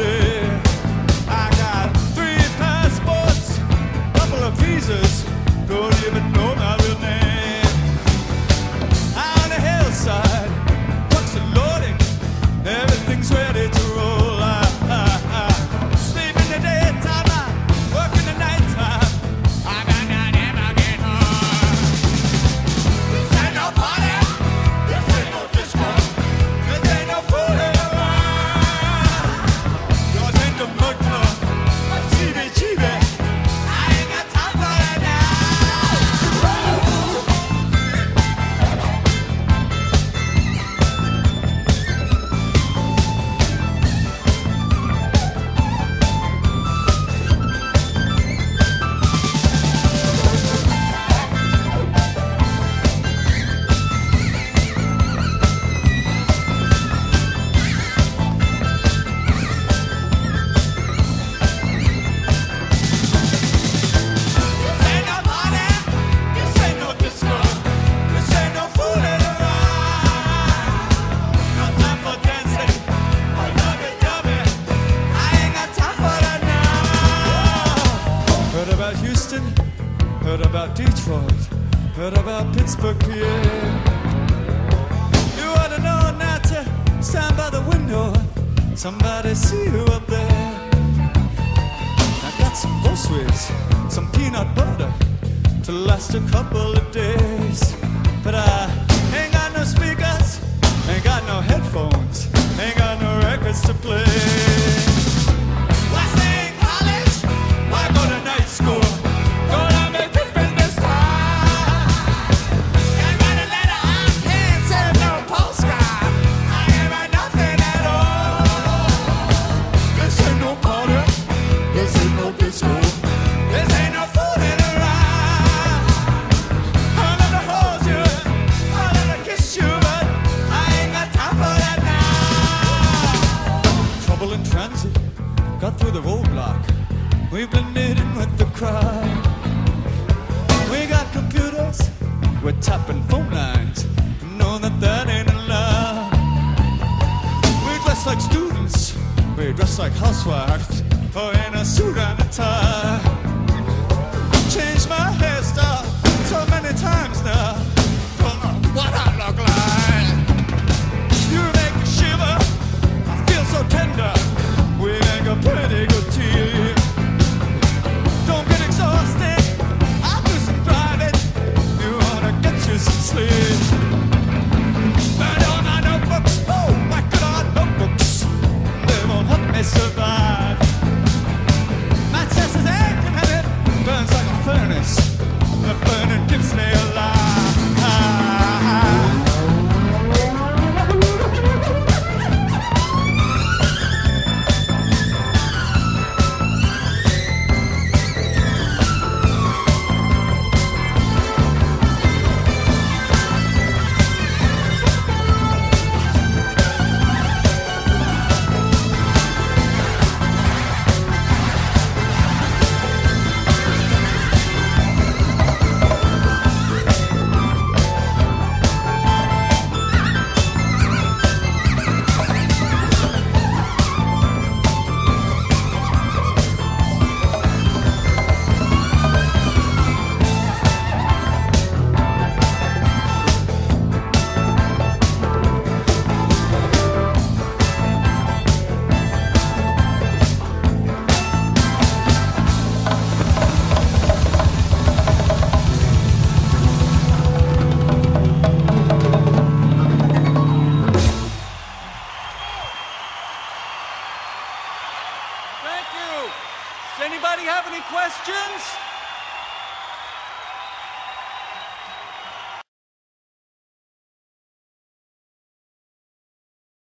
Italy. I got 3 passports, couple of visas, don't even know my real name. On the hillside, trucks are loading, everything's ready to roll. Sleep in the daytime, I work in the nighttime. I got not ever get home. This ain't no party, this ain't no disco, this ain't no fooling around. Yours ain't the mud club, CBGB. I ain't got time for that now. This ain't no party, this ain't no disco, this ain't no fooling around. No time for dancing or lovey-dovey. I ain't got time for that now. Heard about Houston, heard about Detroit, heard about Pittsburgh, PA. You ought to know not to stand by the window. Somebody see you up there. I got some groceries, some peanut butter to last a couple of days. But I ain't got no speakers, ain't got no headphones, ain't got no records to play. Why stay in college? Why go to night school? Gonna make different this time. Can't write a letter, I can't send no postcard. I ain't write nothing at all. This ain't no party, this ain't no disco, this ain't no fooling around. I love to hold you, I love to kiss you, but I ain't got time for that now. Trouble in transit, got through the roadblock. We've been knitting with the crowd. We got computers, we're tapping phone lines. Know that that ain't allowed. We dress like students, we dress like housewives, or in a suit and a tie. Changed my hairstyle so many times now. Don't know what I look like. You make me shiver, I feel so tender. We make a pretty good team. Don't get exhausted, I'll do some driving. You wanna get you some sleep. Burn all my notebooks, oh my good old notebooks. They won't help me survive. My chest is aching and it burns like a furnace. The burning keeps me alive. Thank you. Does anybody have any questions?